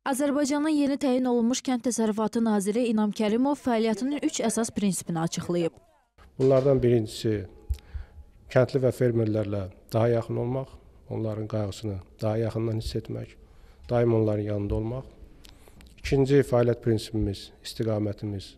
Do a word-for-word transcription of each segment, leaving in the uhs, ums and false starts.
Azərbaycanın yeni təyin olunmuş Kənd Təsərrüfatı Naziri İnam Kərimov fəaliyyətinin üç əsas prinsipini açıqlayıb. Bunlardan birincisi, kəndli və fermerlərlə daha yaxın olmaq, onların qayğısını daha yaxından hiss etmək, daim onların yanında olmaq. İkinci fəaliyyət prinsipimiz, istiqamətimiz,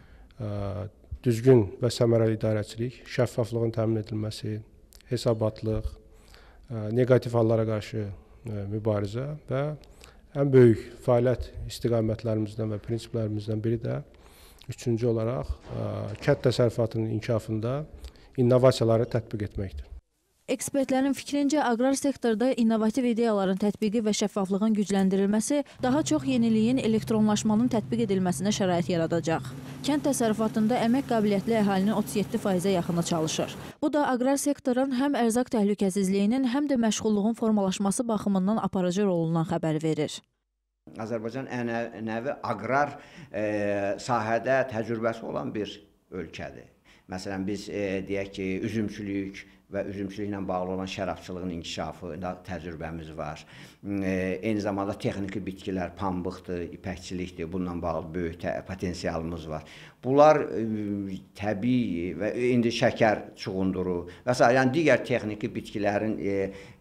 düzgün və səmərəli idarəçilik, şəffaflığın təmin edilməsi, hesabatlıq, negativ hallara qarşı mübarizə və ən böyük fəaliyyət istiqamətlərimizdən və prinsiplərimizdən biri də üçüncü olaraq kənd təsərrüfatının inkişafında innovasiyaları tətbiq etməkdir. Ekspertlərin fikrincə, aqrar sektorda innovativ ideyaların tətbiqi və şəffaflığın gücləndirilməsi daha çox yeniliyin elektronlaşmanın tətbiq edilməsinə şərait yaradacaq. Kənd təsərrüfatında əmək qabiliyyətli əhalinin otuz yeddi faizə yaxını çalışır. Bu da aqrar sektorun həm ərzaq təhlükəsizliyinin, həm də məşğulluğun formalaşması baxımından aparıcı rolundan xəbər verir. Azərbaycan ənənəvi aqrar e, sahədə təcrübəsi olan bir ölkədir. Məsələn, biz e, deyək ki, üzümçülük və üzümçülüklə bağlı olan şərabçılığın inkişafında təcrübəmiz var. E, eyni zamanda texniki bitkilər, pambıqdır, ipəkçilikdir, bununla bağlı böyük potensialımız var. Bunlar e, təbii və indi şəkər çuğunduru və s. yəni digər texniki bitkilərin e,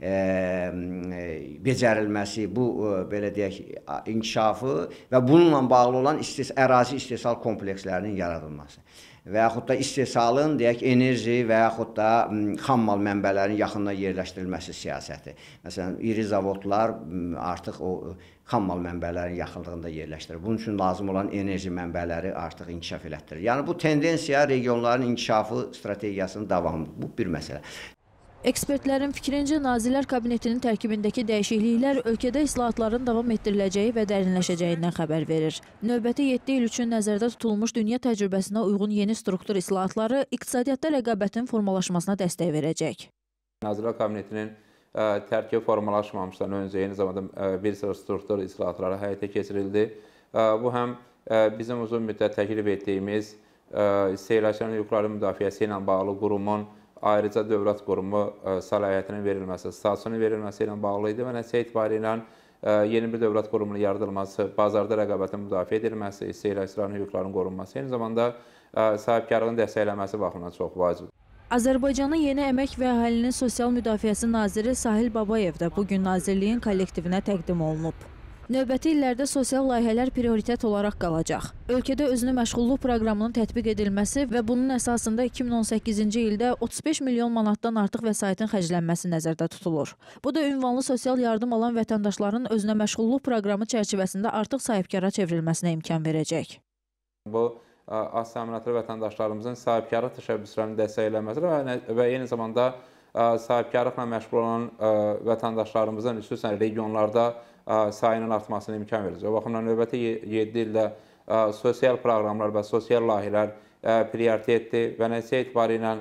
e, becərilməsi, bu e, belə deyək, inkişafı və bununla bağlı olan istis ərazi istehsal komplekslərinin yaradılması və yaxud da istehsalın, deyək, enerji və yaxud da xammal mənbələrinin yaxından yerləşdirilməsi siyasəti. Məsələn, iri zavodlar artıq o xammal mənbələrinin yaxınlığında yerləşdirir. Bunun üçün lazım olan enerji mənbələri artıq inkişaf elətdirir. Yəni, bu tendensiya regionların inkişafı strategiyasının davamıdır. Bu bir məsələ. Ekspertlərin fikrincə, Nazirlər Kabinetinin tərkibindəki dəyişikliklər ölkədə islahatların davam etdiriləcəyi və dərinləşəcəyindən xəbər verir. Növbəti yeddi il üçün nəzərdə tutulmuş dünya təcrübəsinə uyğun yeni struktur islahatları iqtisadiyyatda rəqabətin formalaşmasına dəstək verəcək. Nazirlər Kabinetinin tərkibi formalaşmamışdan öncə eyni zamanda bir sıra struktur islahatları həyata keçirildi. Bu həm bizim uzun müddət təklif etdiyimiz istehlakçıların hüquqları müdafiəsi ilə bağlı qurumun ayrıca dövlət qurumu səlahiyyətinin verilməsi, statusunun verilməsi ilə bağlı idi və nəticə etibarilə ilə yeni bir dövlət qurumunun yaradılması, bazarda rəqabətin müdafiə edilməsi, istehlakçıların hüquqlarının qorunması, eyni zamanda sahibkarlığın dəstəkləməsi baxımından çox vacibdir. Azərbaycanın yeni əmək və əhalinin sosial müdafiəsi naziri Sahil Babayev də bugün nazirliyin kollektivinə təqdim olunub. Növbəti illərdə sosial layihələr prioritet olaraq qalacaq. Ölkədə özünü məşğulluq proqramının tətbiq edilməsi və bunun əsasında iki min on səkkizinci ildə otuz beş milyon manatdan artıq vəsaitin xərclənməsi nəzərdə tutulur. Bu da ünvanlı sosial yardım alan vətəndaşların özünə məşğulluq proqramı çərçivəsində artıq sahibkara çevrilməsinə imkan verəcək. Bu, az təminatlı vətəndaşlarımızın sahibkarlıq təşəbbüslərinin dəstəklənməsi və eyni zamanda sahibkarlıqla məşğul olan vətəndaşlarımızın xüsusən regionlarda sayının artmasına imkan verəcək. O baxımdan növbəti yeddi ildə sosial proqramlar və sosial layihələr prioritetdir və nəticə etibarilə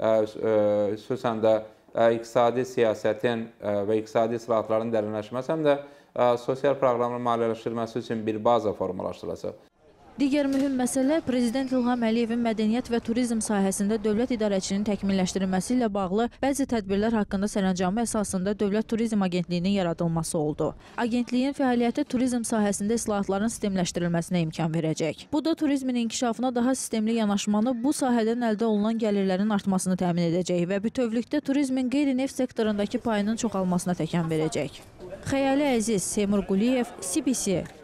xüsusən də iqtisadi siyasətin və iqtisadi islahatların dərinləşməsi həm də sosial proqramın maliyyələşdirilməsi üçün bir baza formalaşdırılacaq. Digər mühüm məsələ Prezident İlham Əliyevin mədəniyyət və turizm sahəsində dövlət idarəçiliyinin təkmilləşdirilməsi ilə bağlı bəzi tədbirlər haqqında sərəncamı əsasında Dövlət Turizm Agentliyinin yaradılması oldu. Agentliyin fəaliyyəti turizm sahəsində islahatların sistemləşdirilməsinə imkan verəcək. Bu da turizmin inkişafına daha sistemli yanaşmanı, bu sahədən əldə olunan gəlirlərin artmasını təmin edəcək və bütövlükdə turizmin qeyri-neft sektorundakı payının çoxalmasına təkan verəcək. Xəyali Əziz, Seymur Quliyev, C B C.